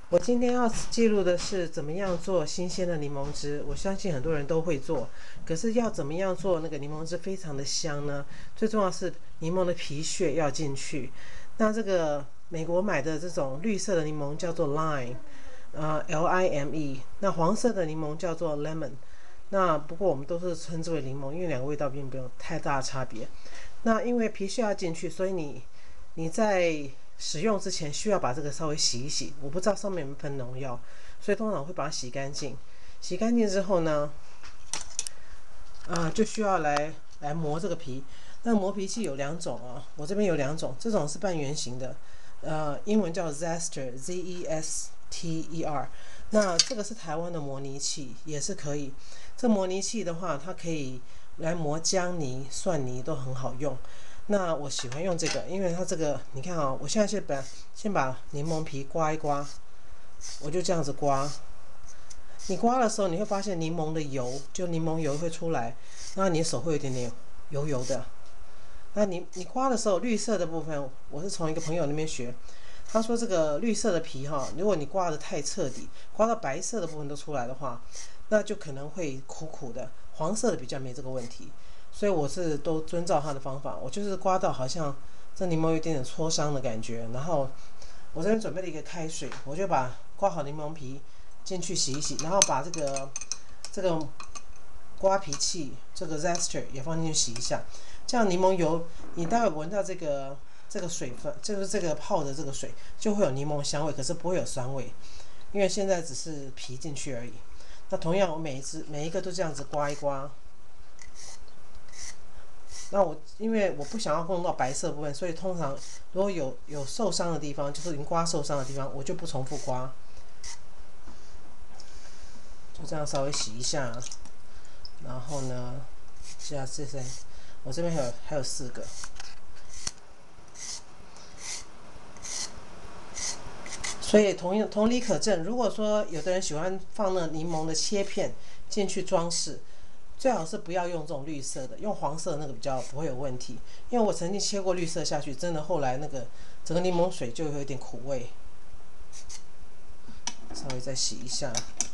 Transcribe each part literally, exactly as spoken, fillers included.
我今天要记录的是怎么样做新鲜的柠檬汁。我相信很多人都会做，可是要怎么样做那个柠檬汁非常的香呢？最重要是柠檬的皮屑要进去。那这个美国买的这种绿色的柠檬叫做 lime， 呃 L I M E， 那黄色的柠檬叫做 lemon。那不过我们都是称之为柠檬，因为两个味道并没有太大的差别。那因为皮屑要进去，所以你你在使用之前需要把这个稍微洗一洗。我不知道上面有没有喷农药，所以通常会把它洗干净。洗干净之后呢，啊、呃，就需要来来磨这个皮。那磨皮器有两种啊，我这边有两种，这种是半圆形的，呃，英文叫 Zester，Z E S T E R。那这个是台湾的磨泥器，也是可以。这磨泥器的话，它可以来磨姜泥、蒜泥都很好用。那我喜欢用这个，因为它这个，你看啊、哦，我现在先把先把柠檬皮刮一刮，我就这样子刮。你刮的时候，你会发现柠檬的油，就柠檬油会出来，然后你的手会有一点点油油的。那你你刮的时候，绿色的部分，我是从一个朋友那边学，他说这个绿色的皮哈，如果你刮得太彻底，刮到白色的部分都出来的话，那就可能会苦苦的。黄色的比较没这个问题。所以我是都遵照他的方法，我就是刮到好像这柠檬有点点挫伤的感觉，然后我这边准备了一个开水，我就把刮好柠檬皮进去洗一洗，然后把这个这个刮皮器这个 zester 也放进去洗一下，这样柠檬油你待会闻到这个这个水分，就是这个泡的这个水就会有柠檬香味，可是不会有酸味，因为现在只是皮进去而已。那同样我每一只每一个都这样子刮一刮。那我因为我不想要弄到白色部分，所以通常如果有有受伤的地方，就是已经刮受伤的地方，我就不重复刮，就这样稍微洗一下。然后呢，现在这些我这边还有还有四个，所以同同理可证，如果说有的人喜欢放那柠檬的切片进去装饰。最好是不要用这种绿色的，用黄色的那个比较不会有问题。因为我曾经切过绿色下去，真的后来那个整个柠檬水就有一点苦味。稍微再洗一下。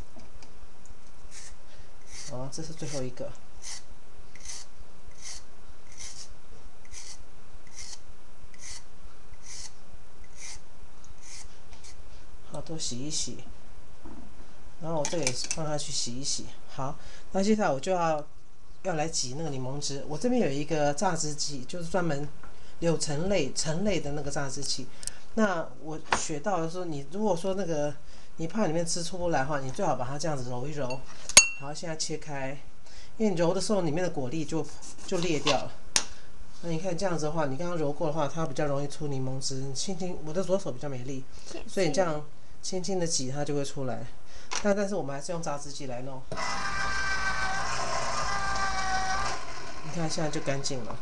好，这是最后一个。好，都洗一洗。然后我这个也放下去洗一洗。好，那接下来我就要要来挤那个柠檬汁。我这边有一个榨汁机，就是专门柳橙类橙类的那个榨汁器。那我学到的说，你如果说那个你怕里面汁出不来的话，你最好把它这样子揉一揉。好，现在切开，因为你揉的时候里面的果粒就就裂掉了。那你看这样子的话，你刚刚揉过的话，它比较容易出柠檬汁。你轻轻，我的左手比较没力，所以你这样轻轻的挤，它就会出来。但但是我们还是用榨汁机来弄。你看现在就干净了。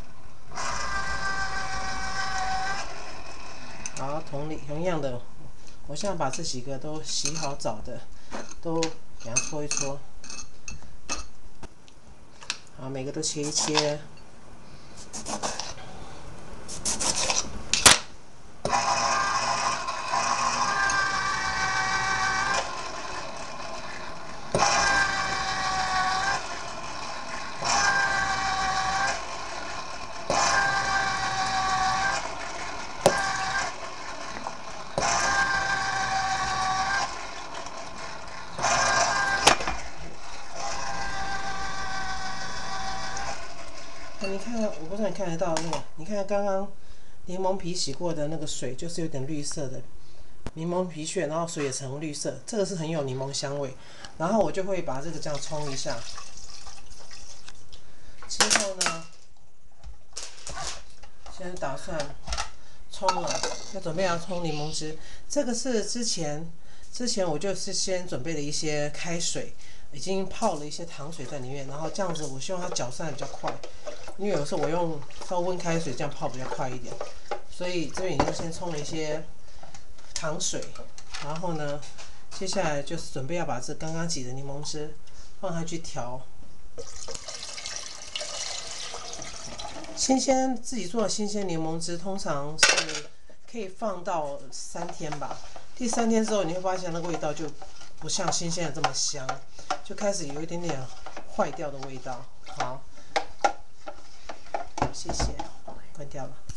好，同理同样的，我现在把这几个都洗好澡的，都给它搓一搓。好，每个都切一切。那你看，我不知道你看得到那个，你看刚刚柠檬皮洗过的那个水，就是有点绿色的柠檬皮屑，然后水也呈绿色，这个是很有柠檬香味。然后我就会把这个这样冲一下，之后呢，现在打算冲了，要准备要冲柠檬汁。这个是之前之前我就是先准备了一些开水。已经泡了一些糖水在里面，然后这样子，我希望它搅散比较快，因为有时候我用烧温开水这样泡比较快一点，所以这边已经先冲了一些糖水，然后呢，接下来就是准备要把这刚刚挤的柠檬汁放下去调。新鲜自己做的新鲜柠檬汁，通常是可以放到三天吧。 第三天之后，你会发现那个味道就不像新鲜的这么香，就开始有一点点坏掉的味道。好，谢谢，关掉了。